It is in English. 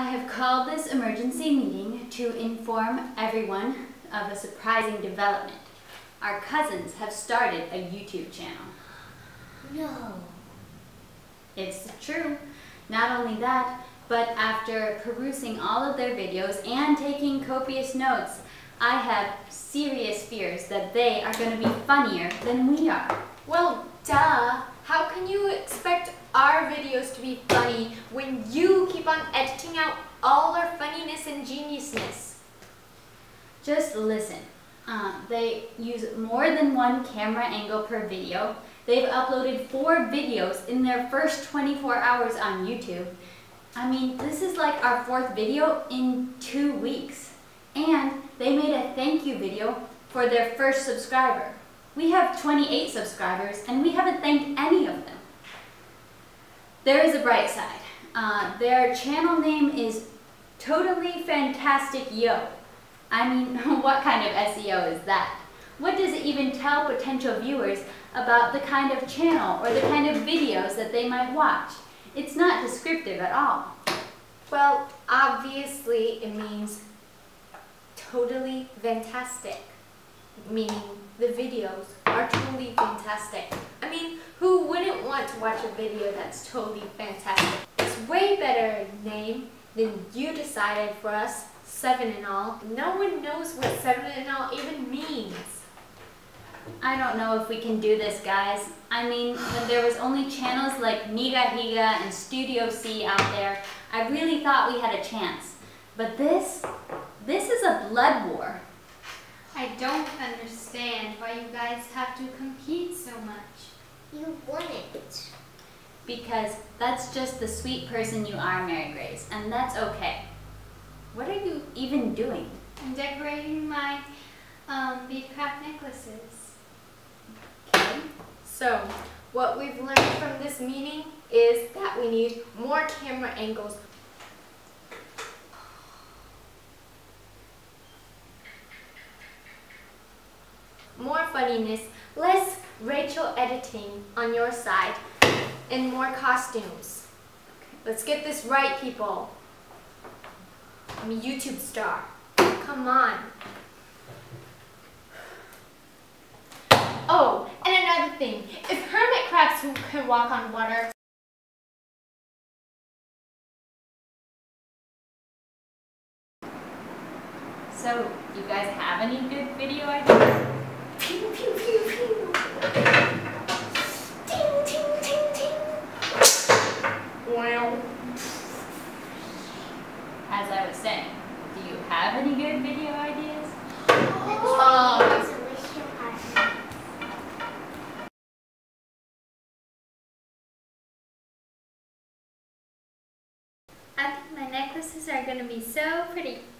have called this emergency meeting to inform everyone of a surprising development. Our cousins have started a YouTube channel. No. It's true. Not only that, but after perusing all of their videos and taking copious notes, I have serious fears that they are going to be funnier than we are. Well, duh. How can you expect our videos to be funny when you keep on editing out all our funniness and geniusness? Just listen. They use more than one camera angle per video. They've uploaded 4 videos in their first 24 hours on YouTube. I mean, this is like our 4th video in 2 weeks. And they made a thank you video for their first subscriber. We have 28 subscribers and we haven't thanked any of them. There is a bright side. Their channel name is TotallyFantasticYo. I mean, what kind of SEO is that? What does it even tell potential viewers about the kind of channel or the kind of videos that they might watch? It's not descriptive at all. Well, obviously it means totally fantastic, meaning the videos are totally fantastic. I mean, who wouldn't want to watch a video that's totally fantastic? It's way better name than you decided for us, 7 and all. No one knows what 7 and all even means. I don't know if we can do this, guys. I mean, when there was only channels like Niga Higa and Studio C out there, I really thought we had a chance. But this is a blood war. I don't understand why you guys have to compete so much. You wouldn't. Because that's just the sweet person you are, Mary Grace, and that's okay. What are you even doing? I'm decorating my beadcraft necklaces. Okay. So, what we've learned from this meeting is that we need more camera angles. More funniness, less Rachel editing on your side, and more costumes. Let's get this right, people. I'm a YouTube star. Come on. Oh, and another thing. If hermit crabs can walk on water, So, do you guys have any good video ideas? pew, pew, pew, pew. Ting, ting, ting, ting. Wow. As I was saying, do you have any good video ideas? Oh. I think my necklaces are going to be so pretty.